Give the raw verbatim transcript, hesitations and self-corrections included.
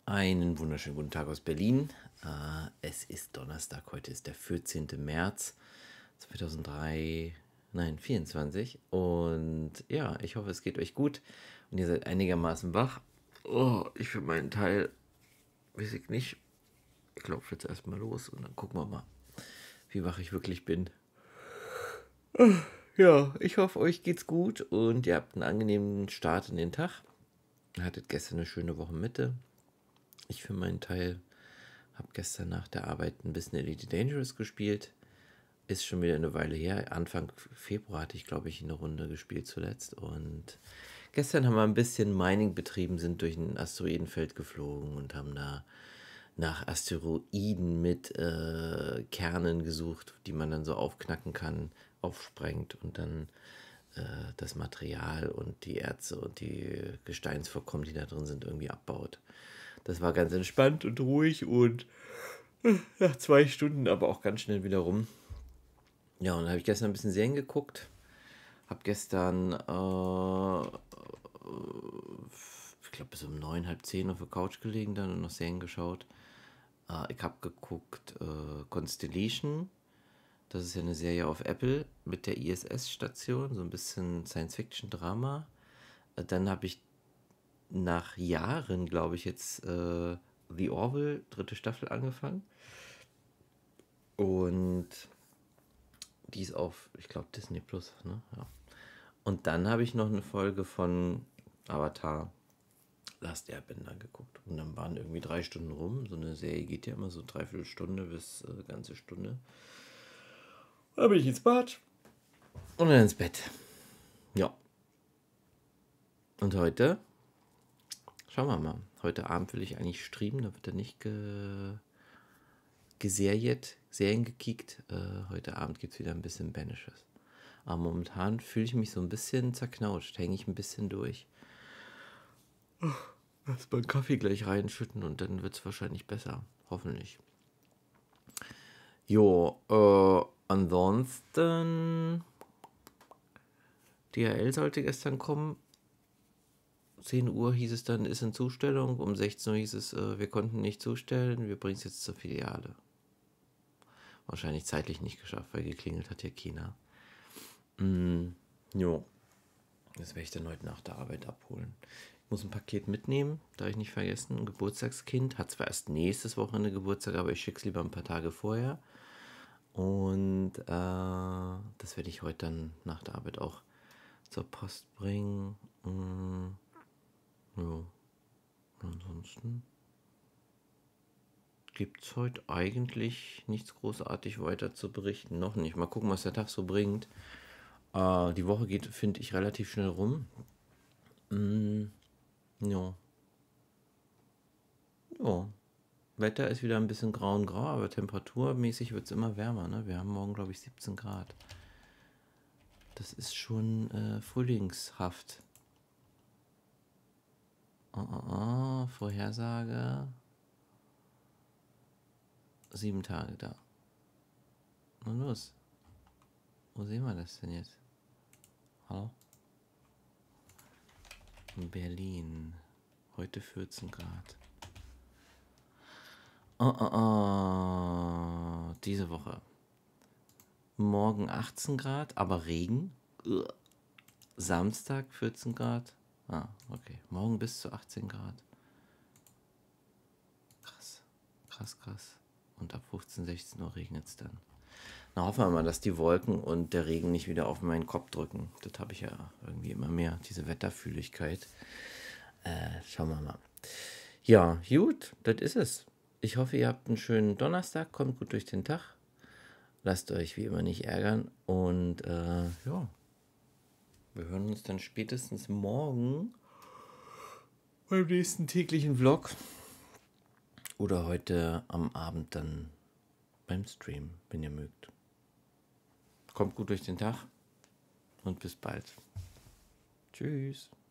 Einen wunderschönen guten Tag aus Berlin. Äh, es ist Donnerstag, heute ist der vierzehnte März zweitausenddrei, nein, vierundzwanzig. Und ja, ich hoffe, es geht euch gut und ihr seid einigermaßen wach. Oh, ich für meinen Teil, weiß ich nicht. Ich klopfe jetzt erstmal los und dann gucken wir mal, wie wach ich wirklich bin. Ja, ich hoffe, euch geht's gut und ihr habt einen angenehmen Start in den Tag. Ihr hattet gestern eine schöne Wochenmitte. Ich für meinen Teil habe gestern nach der Arbeit ein bisschen Elite Dangerous gespielt. Ist schon wieder eine Weile her. Anfang Februar hatte ich, glaube ich, eine Runde gespielt zuletzt. Und gestern haben wir ein bisschen Mining betrieben, sind durch ein Asteroidenfeld geflogen und haben da nach Asteroiden mit äh, Kernen gesucht, die man dann so aufknacken kann, aufsprengt und dann äh, das Material und die Erze und die Gesteinsvorkommen, die da drin sind, irgendwie abbaut. Das war ganz entspannt und ruhig und nach zwei Stunden aber auch ganz schnell wieder rum. Ja, und dann habe ich gestern ein bisschen Serien geguckt. Habe gestern, äh, ich glaube, bis um neun, halb zehn auf der Couch gelegen dann und noch Serien geschaut. Äh, ich habe geguckt äh, Constellation. Das ist ja eine Serie auf Apple mit der I S S-Station, so ein bisschen Science-Fiction-Drama. Äh, dann habe ich nach Jahren, glaube ich, jetzt äh, The Orville, dritte Staffel angefangen. Und die ist auf, ich glaube, Disney Plus, ne? Ja. Und dann habe ich noch eine Folge von Avatar Last Airbender geguckt. Und dann waren irgendwie drei Stunden rum. So eine Serie geht ja immer so dreiviertel Stunde bis äh, ganze Stunde. Da bin ich ins Bad und dann ins Bett. Ja. Und heute, schauen wir mal. Heute Abend will ich eigentlich streamen. Da wird er nicht ge geseriert, Serien gekickt. Äh, heute Abend gibt es wieder ein bisschen Banishes. Aber momentan fühle ich mich so ein bisschen zerknautscht, hänge ich ein bisschen durch. Erstmal einen Kaffee gleich reinschütten und dann wird es wahrscheinlich besser. Hoffentlich. Jo, äh, ansonsten D H L sollte gestern kommen. zehn Uhr hieß es dann, ist in Zustellung. Um sechzehn Uhr hieß es, äh, wir konnten nicht zustellen. Wir bringen es jetzt zur Filiale. Wahrscheinlich zeitlich nicht geschafft, weil geklingelt hat ja China. Mm, jo. Das werde ich dann heute nach der Arbeit abholen. Ich muss ein Paket mitnehmen, darf ich nicht vergessen. Ein Geburtstagskind hat zwar erst nächstes Wochenende Geburtstag, aber ich schicke es lieber ein paar Tage vorher. Und äh, das werde ich heute dann nach der Arbeit auch zur Post bringen. Mm, ja. Ansonsten gibt es heute eigentlich nichts großartig weiter zu berichten. Noch nicht. Mal gucken, was der Tag so bringt. Äh, die Woche geht, finde ich, relativ schnell rum. Mm, ja. Ja. Wetter ist wieder ein bisschen grau und grau, aber temperaturmäßig wird es immer wärmer. Ne? Wir haben morgen, glaube ich, siebzehn Grad. Das ist schon äh, frühlingshaft. Oh, oh, oh, Vorhersage. Sieben Tage da. Na los. Wo sehen wir das denn jetzt? Hallo? Berlin. Heute vierzehn Grad. Oh, oh, oh. Diese Woche. Morgen achtzehn Grad, aber Regen. Ugh. Samstag vierzehn Grad. Ah, okay. Morgen bis zu achtzehn Grad. Krass. Krass, krass. Und ab fünfzehn, sechzehn Uhr regnet es dann. Na, hoffen wir mal, dass die Wolken und der Regen nicht wieder auf meinen Kopf drücken. Das habe ich ja irgendwie immer mehr, diese Wetterfühligkeit. Äh, schauen wir mal. Ja, gut, das ist es. Ich hoffe, ihr habt einen schönen Donnerstag, kommt gut durch den Tag. Lasst euch wie immer nicht ärgern. Und äh, ja, wir hören uns dann spätestens morgen beim nächsten täglichen Vlog. Oder heute am Abend dann beim Stream, wenn ihr mögt. Kommt gut durch den Tag und bis bald. Tschüss.